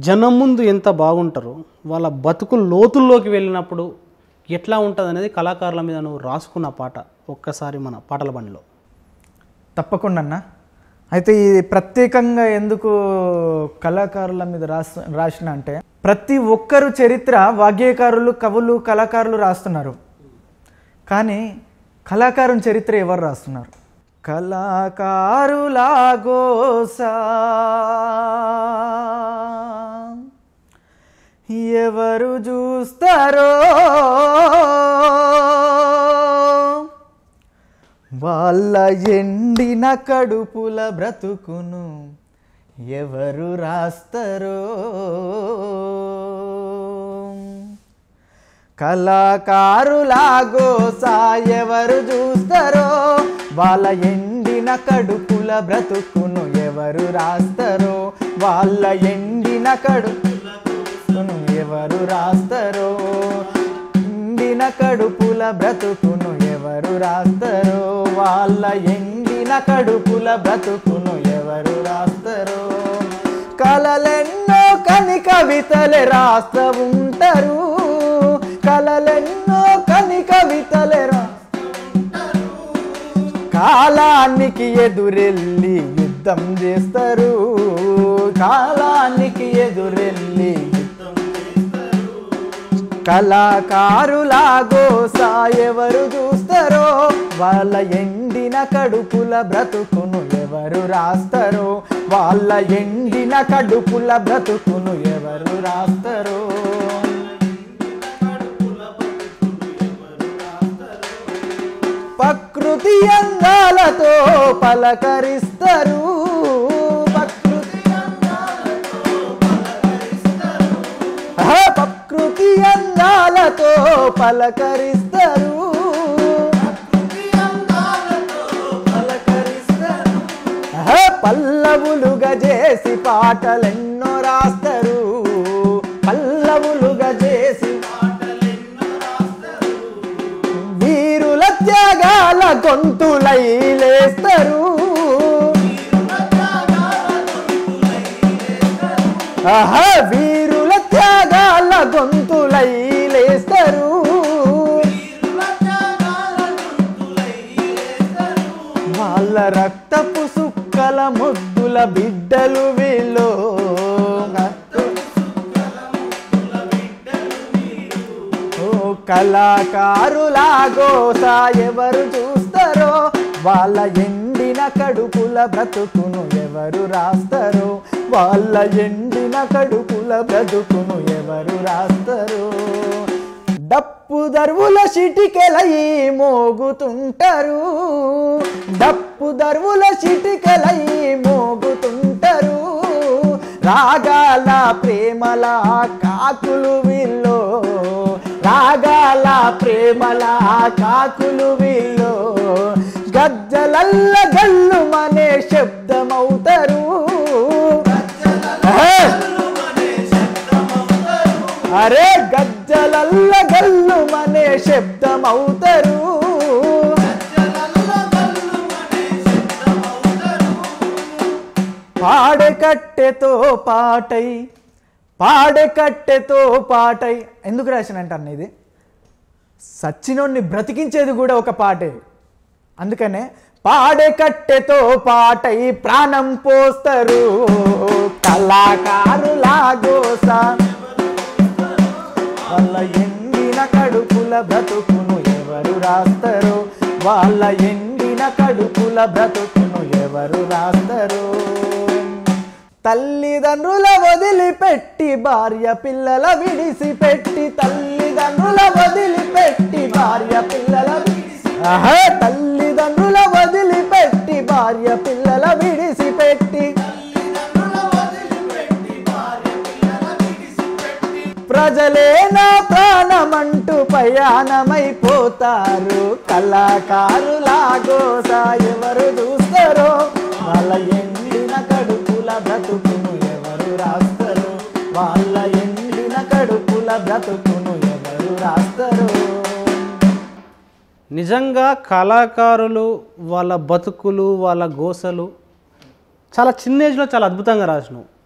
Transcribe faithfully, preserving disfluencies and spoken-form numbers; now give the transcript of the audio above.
జనం ముందు ఎంత బాగుంటారో వాళ్ళ బతుకు లోతుల్లోకి వెళ్ళినప్పుడు ఎట్లా ఉంటుంది అనేది కళాకారుల మీద నువ్వు రాసుకున్న పాట ఒక్కసారి మన పాటల బండిలో. తప్పకుండా అన్న. అయితే ఇది ప్రత్యేకంగా ఎందుకు కళాకారుల మీద రాసి రాసిన అంటే, ప్రతి ఒక్కరు చరిత్ర వాగ్గేయకారులు, కవులు, కళాకారులు రాస్తున్నారు. కానీ కళాకారుని చరిత్ర ఎవరు రాస్తున్నారు? కళాకారుల గోసా ఎవరు చూస్తారో వాళ్ళ ఎండిన కడుపుల బ్రతుకును ఎవరు రాస్తారో. కళాకారుల గోసా ఎవరు చూస్తారో వాళ్ళ ఎండిన కడుపుల బ్రతుకును ఎవరు రాస్తారో. వాళ్ళ ఎండిన కడుపును ఎవరు రాస్తారో. ఎండిన కడుపుల బ్రతుకును ఎవరు రాస్తారో. వాళ్ళ ఎండిన కడుపుల బ్రతుకును ఎవరు రాస్తారో. కలలెన్నో కని కవితలే రాస్తా ఉంటారు. కలలెన్నో కని కవితలే రాస్తారు. కాలానికి ఎదురెళ్ళి యుద్ధం చేస్తారు. కాలానికి ఎదురెళ్ళి కళాకారుల గోసా ఎవరు చూస్తారో వాళ్ళ ఎండిన కడుపుల బ్రతుకును ఎవరు రాస్తారో. వాళ్ళ ఎండిన కడుపుల బ్రతుకును ఎవరు రాస్తారో. ప్రకృతి అందాలతో పలకరిస్తారు. ప్రకృతి అందాలతో పలకరిస్తారు. పల్లవులుగా చేసి పాటలెన్నో రాస్తారు. పల్లవులుగా చేసి వీరుల త్యాగాల గొంతులై లేస్తారు. ఆహా వీరుల త్యాగాల గొంతులై లేస్తారు. వాళ్ళ రక్తపు సుక్కల ముద్దుల బిడ్డలు వీళ్ళు. ఓ కళాకారుల గోసా ఎవరు చూస్తారో వాళ్ళ ఎండిన కడుపుల బ్రతుకును ఎవరు రాస్తారో. వాళ్ళ ఎండిన కడుపుల బ్రతుకును ఎవరు రాస్తారో. డప్పు దర్వుల చిటికెలై మోగుతుంటారు. డప్పు దర్వుల చిటికెలై మోగుతుంటారు. రాగాల ప్రేమల కాకులు వీళ్ళు. రాగాల ప్రేమల కాకులు వీళ్ళు. గజ్జలల్ల గల్లు మనే శబ్దమవుతారు. అరే గజ్జలల్ల గల్లు మనే శబ్దమవుతారు. పాడే కట్టెతో పాటై పాడే కట్టెతో పాటై ఎందుకు రాసినంట అన్న, ఇది సచ్చినోడిని బ్రతికించేది కూడా ఒక పాటే. అందుకనే పాడే కట్టెతో పాటై ప్రాణం పోస్తారు. కళాకారుల గోసా వాళ్ళ ఎండిన కడుపుల బ్రతుకును ఎవరు రాస్తారో. వాళ్ళ ఎండిన కడుపుల బ్రతుకును ఎవరు రాస్తారో. తల్లిదండ్రుల వదిలిపెట్టి భార్య పిల్లల విడిసిపెట్టి. తల్లిదండ్రుల వదిలిపెట్టి భార్య పిల్లల ఆహా తల్లిదండ్రుల వదిలిపెట్టి భార్య పిల్లల విడిసిపెట్టి. ప్రజలే నా ప్రాణమంటూ ప్రయాణమైపోతారు. కళాకారుల గోసా ఎవరు చూస్తారో వాళ్ళ ఎండిన కడుపుల బ్రతుకును ఎవరు రాస్తారో. వాళ్ళ ఎండిన కడుపుల బ్రతుకును ఎవరు రాస్తారో. నిజంగా కళాకారులు వాళ్ళ బతుకులు వాళ్ళ గోసలు చాలా చిన్న ఏజ్లో చాలా అద్భుతంగా రాసినావు.